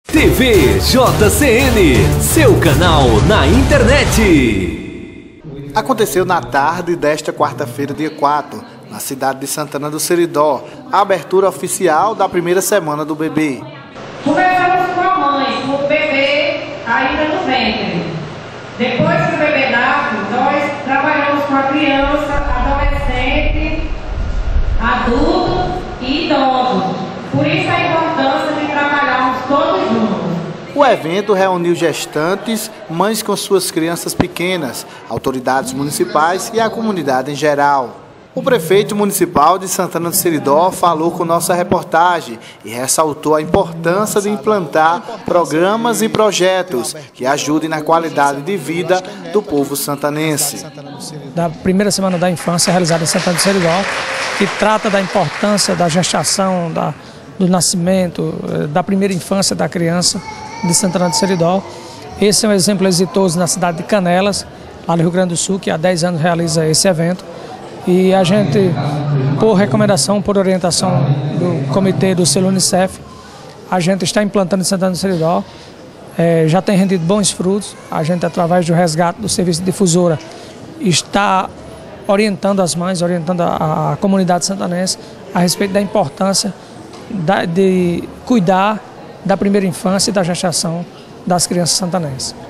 TV JCN, seu canal na internet. Aconteceu na tarde desta quarta-feira, dia 4, na cidade de Santana do Seridó, a abertura oficial da primeira semana do bebê. Começamos com a mãe, com o bebê ainda no ventre. Depois que o bebê nasce, nós trabalhamos com a criança, adolescente, adulto e idoso. Por isso a importância de trabalharmos todos juntos. O evento reuniu gestantes, mães com suas crianças pequenas, autoridades municipais e a comunidade em geral. O prefeito municipal de Santana do Seridó falou com nossa reportagem e ressaltou a importância de implantar programas e projetos que ajudem na qualidade de vida do povo santanense. Da primeira semana da infância realizada em Santana do Seridó, que trata da importância da gestação, do nascimento, da primeira infância da criança de Santana do Seridó. Esse é um exemplo exitoso na cidade de Canelas, lá no Rio Grande do Sul, que há 10 anos realiza esse evento. E a gente, por recomendação, por orientação do comitê do selo Unicef, a gente está implantando em Santana do Seridó. Já tem rendido bons frutos. A gente, através do resgate do serviço de difusora, está orientando as mães, orientando a comunidade santanense a respeito da importância de cuidar da primeira infância e da gestação das crianças santanenses.